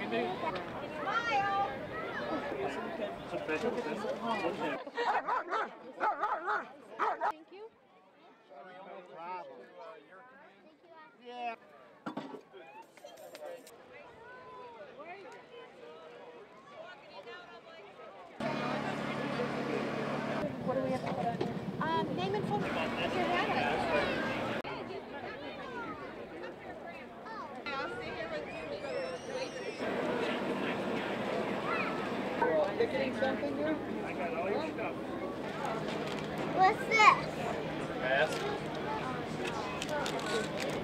Smile! Thank you. No problem. Yeah. What do we have to put on? Name and phone number. If you have it. I'll stay here with you. Picketing something here? I got all your stuff. What's this? Pass.